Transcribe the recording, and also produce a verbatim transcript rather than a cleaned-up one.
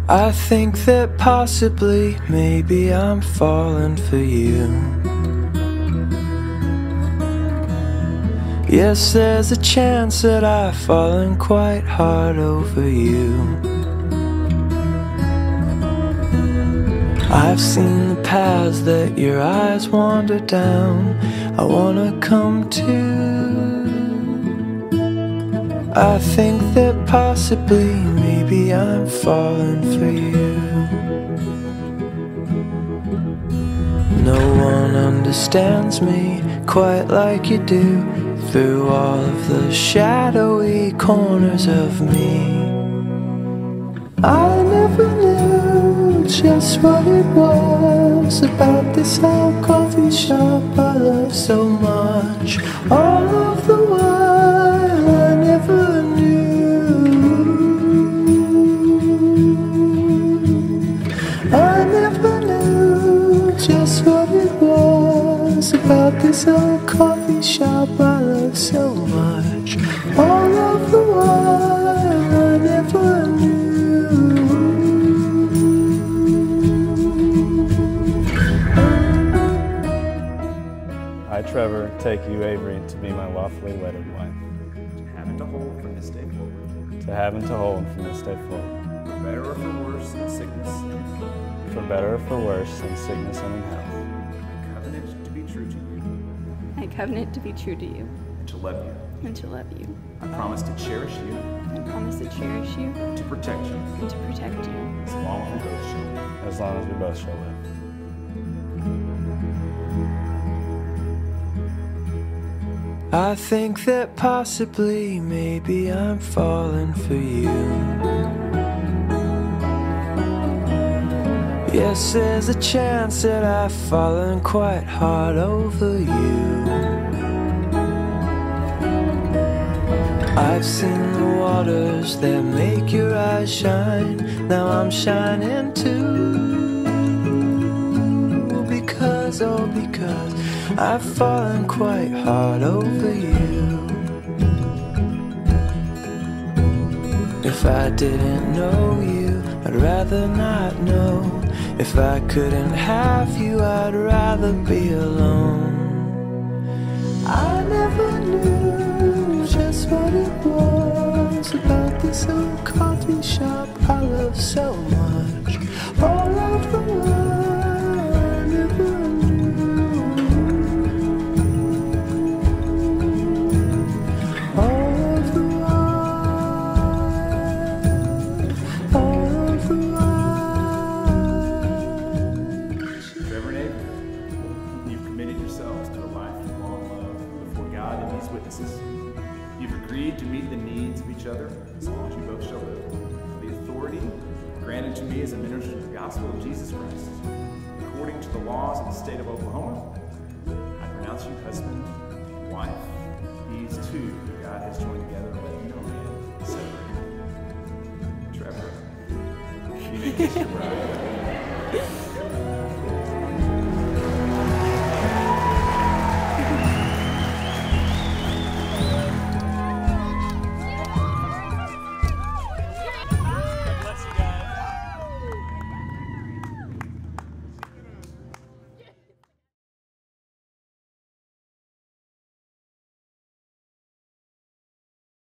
I think that possibly, maybe I'm falling for you. Yes, there's a chance that I've fallen quite hard over you. I've seen the paths that your eyes wander down. I wanna come too. I think that possibly, maybe I'm falling for you. No one understands me quite like you do, through all of the shadowy corners of me. I never knew just what it was about this old coffee shop I love so much. All of the while I never knew. I never knew just what it was about this old coffee shop I love so much. All of the while I never knew. I, Trevor, take you, Averi, to be my lawfully wedded wife. To have and to hold from this day forward. To have and to hold from this day forward. For better or for worse, in sickness and in health. For better or for worse, in sickness and in health. I covenant to be true to you. I covenant to be true to you. And to love you. And to love you. I promise to cherish you. I promise to cherish you. To protect you. And to protect you. As long as we both shall live. As long as we both shall live. I think that possibly, maybe I'm falling for you. Yes, there's a chance that I've fallen quite hard over you. I've seen the waters that make your eyes shine. Now I'm shining too. Because, oh because I've fallen quite hard over you. If I didn't know you, I'd rather not know. If I couldn't have you, I'd rather be alone. I never knew just what it was about this old coffee shop I love so much. All of the while I never knew. All of the while, all of the while. Trevor and Averi, you've committed yourselves to a life of long love before God and these witnesses. You've agreed to meet the needs of each other as long as you both shall live. The authority granted to me as a minister of the gospel of Jesus Christ, according to the laws of the state of Oklahoma, I pronounce you husband and wife. These two who God has joined together, let no man separate. Trevor, you may kiss your bride.